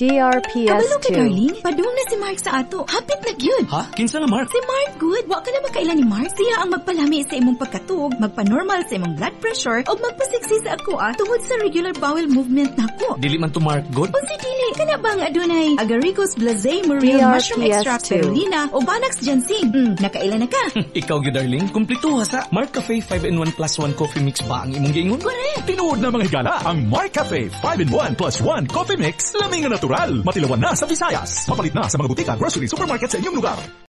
DRPS Kabalo ka, darling. Padung na si Mark sa ato. Hapit na gyud. Ha? Kinsa nga Mark? Si Mark, good. Wa ka na makailan ni Mark. Siya ang magpalami sa imong pagkatug, magpa-normal sa imong blood pressure, o magpasiksi sa ako tungod sa regular bowel movement nako. Dili man to Mark, good? O si Dili, kana bang adunay agaricus blazei muriel mushroom DRPS extract 2. spirulina o Banax ginseng. Nakailan na ka? Ikaw gyud darling, kumpletuha sa Markcafe 5-in-1 plus 1 coffee mix ba ang imong giingon? Correct. Tinuod na mga higala ang Markcafe 5-in-1 plus 1 coffee mix, laming na natural. Matilawan na sa Visayas. Mapalit na sa mga butika, grocery, supermarket sa inyong lugar.